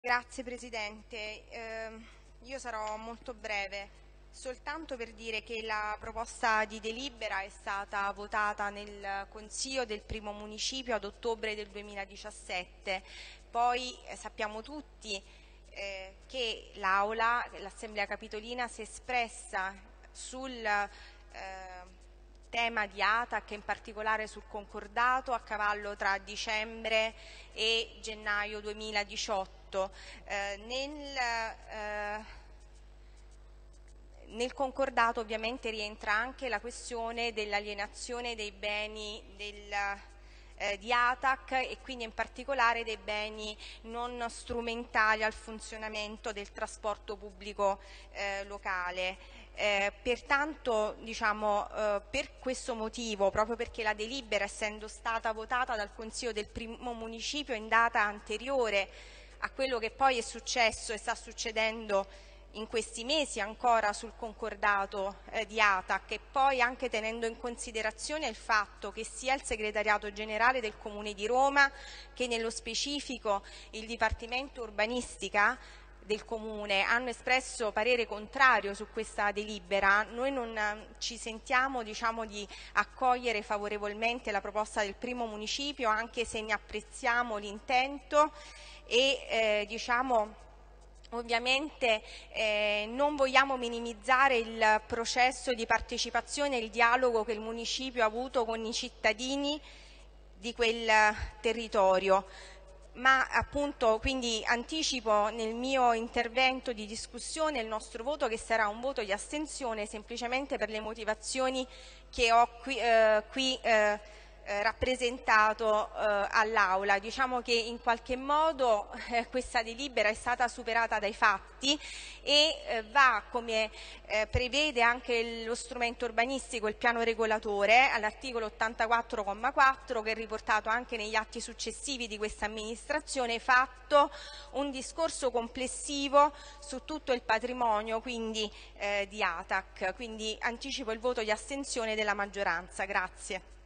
Grazie Presidente. Io sarò molto breve, soltanto per dire che la proposta di delibera è stata votata nel Consiglio del Primo Municipio ad ottobre del 2017. Poi sappiamo tutti che l'Assemblea Capitolina si è espressa sul tema di ATAC, in particolare sul concordato a cavallo tra dicembre e gennaio 2018. Nel concordato ovviamente rientra anche la questione dell'alienazione dei beni di ATAC e quindi in particolare dei beni non strumentali al funzionamento del trasporto pubblico locale. Pertanto, per questo motivo, proprio perché la delibera, essendo stata votata dal Consiglio del Primo Municipio in data anteriore a quello che poi è successo e sta succedendo in questi mesi ancora sul concordato di ATAC, e poi anche tenendo in considerazione il fatto che sia il Segretariato Generale del Comune di Roma che nello specifico il Dipartimento Urbanistica del Comune hanno espresso parere contrario su questa delibera, noi non ci sentiamo di accogliere favorevolmente la proposta del Primo Municipio, anche se ne apprezziamo l'intento e ovviamente non vogliamo minimizzare il processo di partecipazione e il dialogo che il Municipio ha avuto con i cittadini di quel territorio. Ma appunto quindi anticipo nel mio intervento di discussione il nostro voto, che sarà un voto di astensione semplicemente per le motivazioni che ho qui rappresentato all'Aula. Diciamo che in qualche modo questa delibera è stata superata dai fatti e va, come prevede anche lo strumento urbanistico, il piano regolatore, all'articolo 84,4, che è riportato anche negli atti successivi di questa amministrazione, fatto un discorso complessivo su tutto il patrimonio quindi di ATAC. Quindi anticipo il voto di astensione della maggioranza. Grazie.